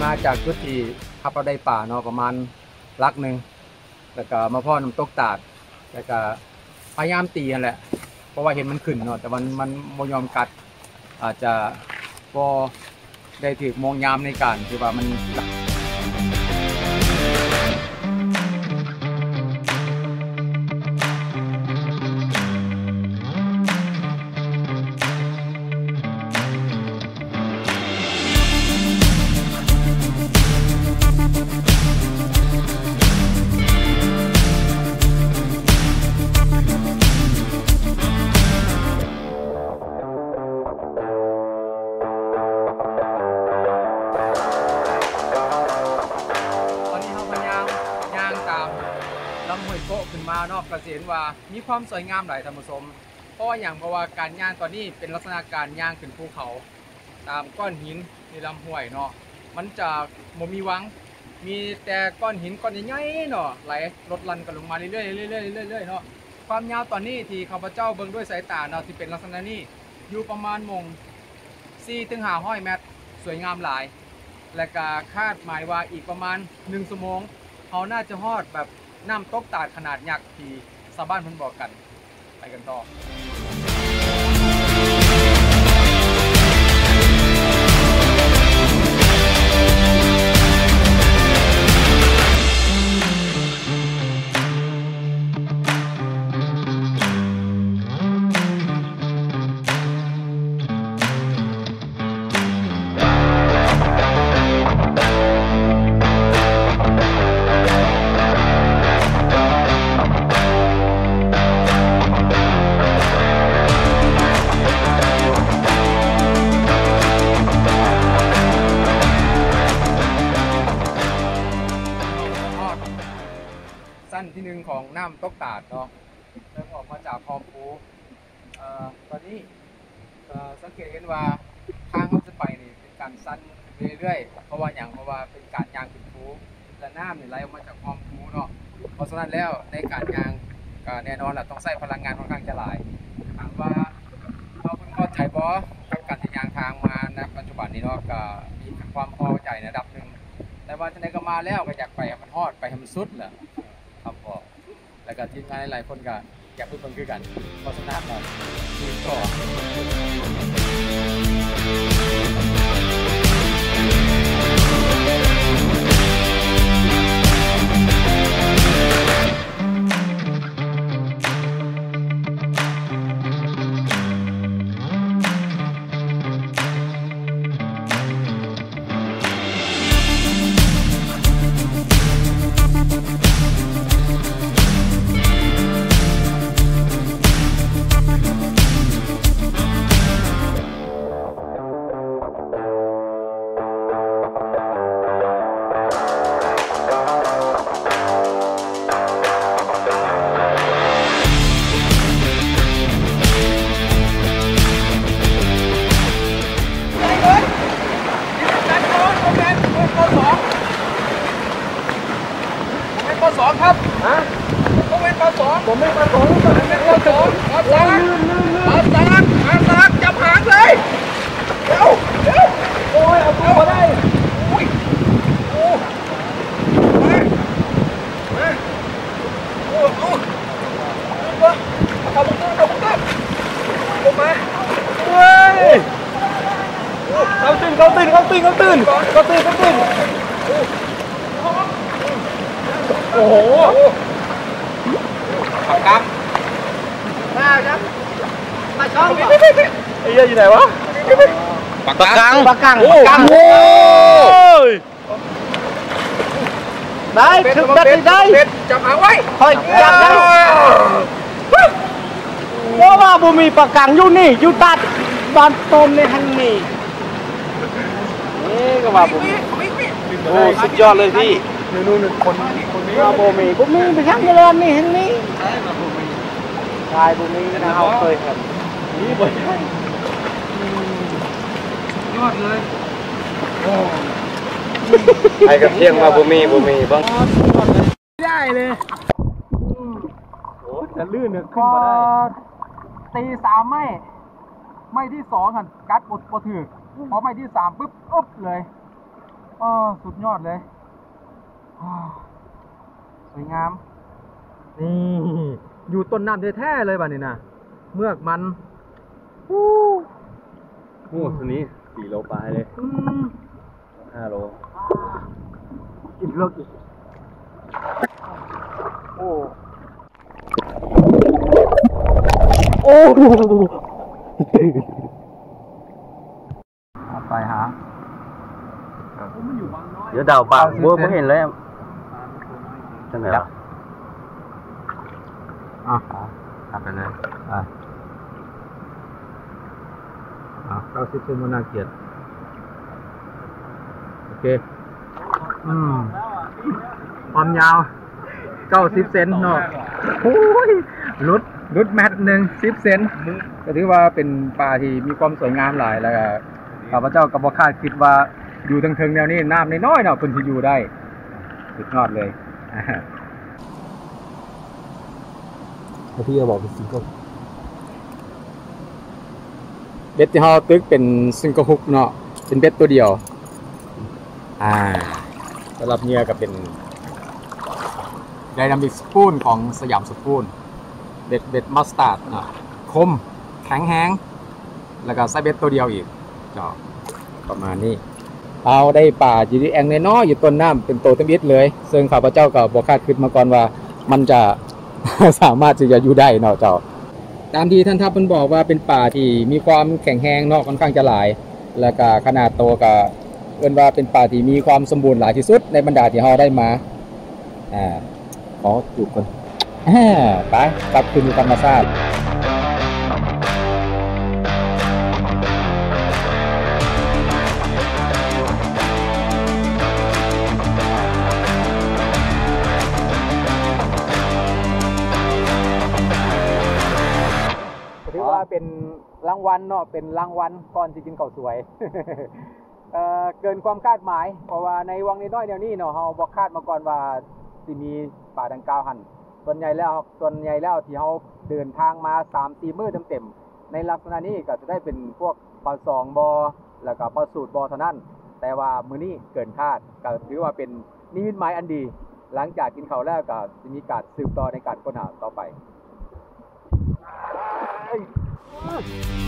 มาจากจุดที่ขับเราได้ป่าเนาะประมาณลักหนึ่งแล้วก็มาพ่อน้ำตกตาดแล้วก็พยายามตีนั่นแหละเพราะว่าเห็นมันขึ้นเนาะแต่มันโมยอมกัดอาจจะก็ได้ถือมองยามในการที่ว่ามันลำห้วยโกะขึ้นมานอกกระเสียนว่ามีความสวยงามหลายธรรมชมเพราะว่าการย่างตอนนี้เป็นลักษณะการย่างขึ้นภูเขาตามก้อนหินในลำห้วยเนาะมันจะบ่มีวังมีแต่ก้อนหินก้อนใหญ่ๆเนาะไหลลดลันกันลงมาเรื่อยๆเรื่อยๆเนาะความยาวตอนนี้ที่ข้าพเจ้าเบิ่งด้วยสายตาเนาะที่เป็นลักษณะนี้อยู่ประมาณมง4-500 เมตรสวยงามหลายและก็คาดหมายว่าอีกประมาณ1 ชั่วโมงเขาน่าจะฮอดแบบน้ำตกตาดขนาดยักษ์ที่ชาวบ้านเพิ่นบอกกันไปกันต่อสั้นที่หนึ่งของน้ำตกตาดเนาะเริ่มออกมาจากคลองภูตอนนี้สังเกตเห็นว่าทางเขาจะไปนี่เป็นการสั้นเรื่อยๆเพราะว่าเป็นการยางขึ้นภูและน้ำนี่ไหลออกมาจากคลองภูเนาะเพราะฉะนั้นแล้วในการยางก็แน่นอนแหละต้องใช้พลังงานค่อนข้างจะหลายถามว่าเราเป็นข้อใจบอกับการที่ยางทางมาในปัจจุบันนี้เนาะก็มีความพอใจในระดับหนึ่งแต่ว่าที่ไหนก็มาแล้วก็อยากไปให้มันฮอดไปให้มันสุดแหละครับพ่อแล้วก็ทีมงานหลายคนก็อยากพูดคนคือกันเพราะฉะนั้นเราทีมต่อป.2 ครับฮะผมเป็นป.2ผมเป็นป.2ผมเป็นป.2ป.3จับหางเลยเร็วโอ้ยเอาตัวมาได้โอ้ยโอ้มาโอ้ทำตัวลงมาเฮ้ยเขาตื่นโอ้โหปากกังมาจ้ะมาช่องไอ้เหี้ยอยู่ไหนวะปากกังโอ้โหได้ถึงได้จับหางไว้คอยจับได้ว่าบ่มีปากกังอยู่นี่อยู่ตัดบ้านต้มในทางนี้นี่ก็ว่าบ่มีโอ้สุดยอดเลยพี่นู่นคนมาโบมีไปช่างเจริญนี่เห็นนี่ใช่มาโบมีชายโบมีนะเขาเคยครับนี่บ่ใช่ยอดเลยไอ้กระเทียมมาโบมีบ้างได้เลยโอ้จะลื่นเนี่ยขึ้นมาได้ตี3ไม่ที่2กันกัดปดถือพอไม่ที่3ปุ๊บอึ๊บเลยอ๋อสุดยอดเลยสวยงามนี่อยู่ต้นน้ำแท้ๆเลยบ้านี่นะเมือกมันโอ้ตัวนี้4 โลปลายเลย5 โลกินโลกิโอ้โอ้ไปหาเดี๋ยวดาวปากบัวไม่เห็นเลยใช่ไหมล่ะทำไปเลย90 เซนมันน่าเกลียดโอเคความยาว90 เซนเนาะโอ้ยรุดแมทหนึ่ง10 เซนก็ถือว่าเป็นปลาที่มีความสวยงามหลายแล้วก็ข้าพเจ้าก็บ่คาดคิดว่าอยู่เทิงๆแนวนี้น้ำน้อยๆเนาะเพิ่นสิอยู่ได้สุดยอดเลยพี่จะบอกเป็นซิงเกิลเบ็ดที่เฮาตึกเป็นซิงเกิลฮุกเนาะเป็นเบ็ดตัวเดียวสำหรับเหยื่อก็เป็นไดนามิกสปูนของสยามสปูนเบ็ดมัสตาร์ดเนาะคมแข็งแรงแล้วก็ใส่เบ็ดตัวเดียวอีกก็ประมาณนี้เอาได้ป่าจีดีแองน้อยๆอยู่ต้นน้ำเป็นโตเต็มเบ็ดเลยซึ่งข้าพเจ้าก็บ่คาดคิดมาก่อนว่ามันจะ สามารถที่จะอยู่ได้เนาะเจ้าตามที่ท่านทัพมันบอกว่าเป็นป่าที่มีความแข็งแรงเนาะค่อนข้างจะหลายแล้วก็ขนาดโตก็เอิ้นว่าเป็นป่าที่มีความสมบูรณ์หลายที่สุดในบรรดาที่เราได้มาขอจูบกันไปกลับคืนธรรมชาติถือว่าเป็นรางวัลเนาะเป็นรางวัลก่อนที่กินข้าวสวย เกินความคาดหมายเพราะว่าในวังน้อยๆเดี๋ยวนี้เนาะเราบอกคาดมาก่อนว่าสิมีป่าดังกล่าวหันส่วนใหญ่แล้วที่เราเดินทางมา 3-4 มื้อเต็มๆในลักษณะนี้ก็จะได้เป็นพวกปลา2 บ่อแล้วก็ปลาสูตรบ่อเท่านั้นแต่ว่ามื้อนี้เกินคาดก็ถือว่าเป็นนิมิตหมายอันดีหลังจากกินข้าวแล้วก็จะมีการสืบต่อในการค้นหาต่อไป